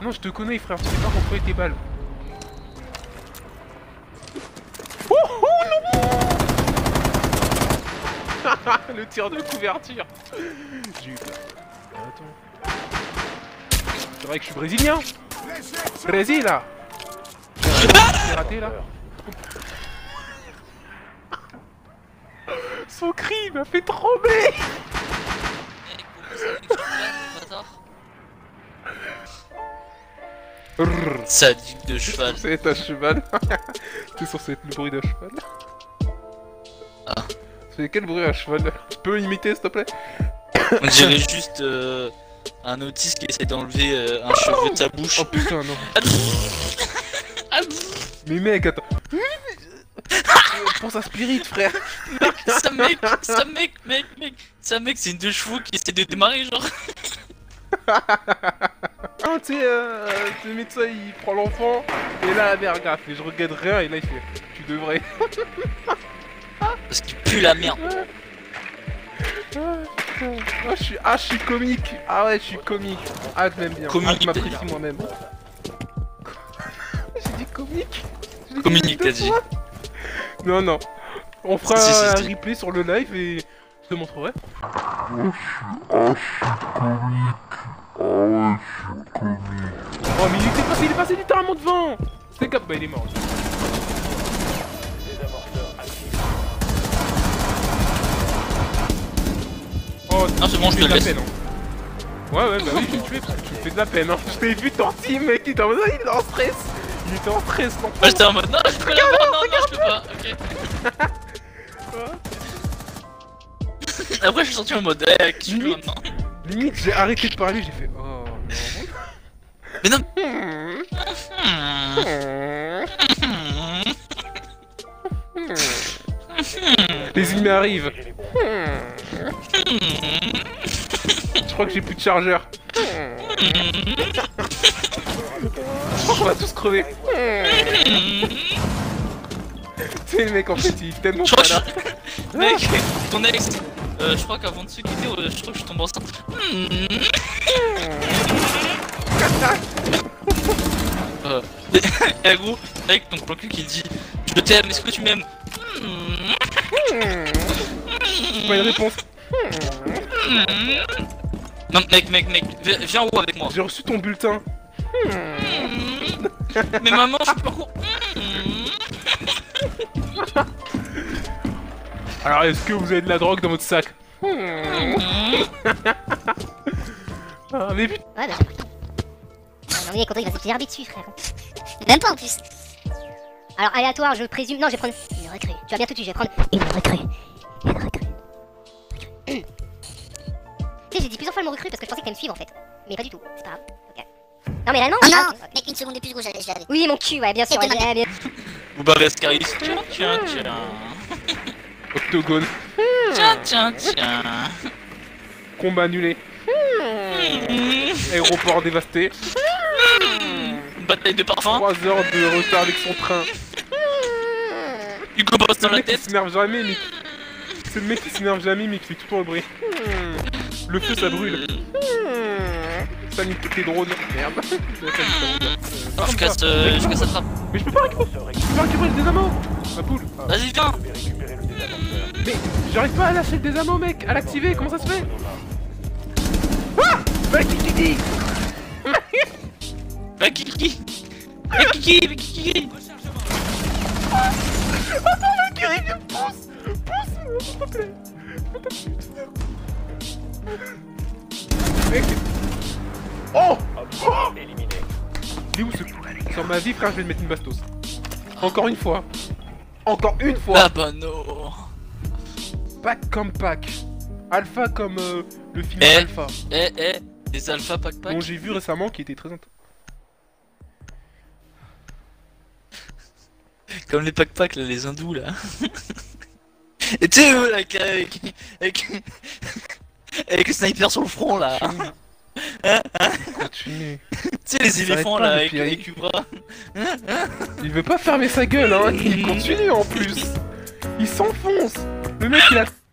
Non, je te connais, frère, tu sais pas contrôler tes balles. Oh, oh non. Le tir de couverture. J'ai eu peur. Attends. C'est vrai que je suis brésilien. Brésil là. J'ai raté là. Son cri m'a fait trembler. Sadique de cheval. C'est un cheval. T'es censé être le bruit d'un cheval. Ah. C'est quel bruit un cheval? Tu peux imiter s'il te plaît? On dirait juste un autiste qui essaie d'enlever un cheveu de sa bouche. Oh putain non. Mais mec attends. Pense à Spirit frère. Ça mec, c'est une 2 chevaux qui essaie de démarrer genre. Ah tu sais, le médecin il prend l'enfant et là la mère gaffe et je regarde rien et là il fait tu devrais. Parce qu'il pue la merde. Je suis comique. Ah ouais je suis comique. Ah je m'aime bien. Comique, je m'apprécie moi-même. J'ai dit comique. Communique t'as dit. Non non. On fera Si, un si. replay sur le live et je te montrerai. Oh mais il est passé littéralement devant. C'est cap, bah il est mort. Oh Non c'est bon je te la laisse. peine, hein. Ouais bah oui je l'ai tué parce que tu me fais de la peine hein. Je t'ai vu ton team mec, il était en stress. Il était en stress non. Moi j'étais en mode non je peux la voir, non je peux pas, ok. Après je suis sorti en mode qui tue maintenant. Limite j'ai arrêté de parler, j'ai fait oh non. Mais non. Les ennemis arrivent. Je crois que j'ai plus de chargeur. On va tous crever. Tu sais le mec en fait il est tellement pas là. Mec, ton ex, je crois qu'avant de se quitter, je crois que je tombe enceinte. Et gros, avec ton plan cul qui dit je t'aime, est-ce que tu m'aimes? C'est pas une réponse. Non mec, viens en haut avec moi. J'ai reçu ton bulletin. Mais maman, je suis pas court. Alors est-ce que vous avez de la drogue dans votre sac? Ah mais putain. Ouais, bah j'ai pris. Non, mais content, il va se gerber dessus, frère. Même pas en plus. Alors, aléatoire, je présume. Non, je vais prendre une recrue. Tu vas bien tout de suite, je vais prendre une recrue. Une recrue. Tu sais, j'ai dit plusieurs fois le mot recrue parce que je pensais que t'allais me suivre en fait. Mais pas du tout, c'est pas grave. Ok. Non, mais l'allemand. Oh ah, non, ok. mec, une seconde de plus gros, j'avais. Oui, mon cul, ouais, bien sûr. Et demain. Ouais, bien. Vous barrez Scaris. Tiens. Octogone. Tiens. Combat annulé. Aéroport dévasté. Bataille de parfum. 3 heures de retard avec son train. Hugo Boss dans Le la mec qui tête. s'énerve jamais mais... C'est le mec qui s'énerve jamais mais qui fait tout le temps le bruit. Le feu ça brûle. Ça nique tous les drones. Merde. Oh, je casse la trappe. Mais je peux pas récupérer le désamo. Ma poule. Ah. Vas-y, viens. Mais j'arrive pas à lâcher le désamo mec, à l'activer, comment ça se fait? Ah bah qui dit? Bah Kiki. Attends mec, il me pousse. Pousse-moi s'il te plaît. Mec. Oh. Il est où ce... Sur ma vie frère je vais te mettre une bastos. Encore une fois. Encore une fois. Ah bah non. Pack comme pack. Alpha comme le film Eh. Alpha. Les alpha pack. Dont j'ai vu récemment qui était très intéressant. Comme les pack là, les hindous là. Et tu sais là, avec le sniper sur le front là. Continue. Tu sais les éléphants pas là, de avec pirer. les cubras. Il veut pas fermer sa gueule hein, il continue en plus. Il s'enfonce. Le mec il a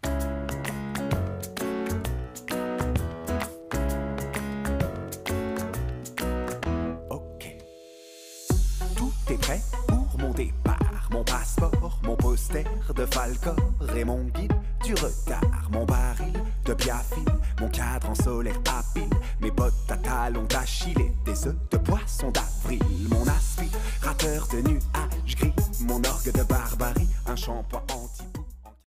prêt pour mon départ. Mon passeport, mon poster de Falcor et mon guide du retard. Mon baril de biafil, mon cadre en solaire à pile. Mes bottes à talons d'Achille et des œufs de poisson d'avril. Mon aspirateur de nuit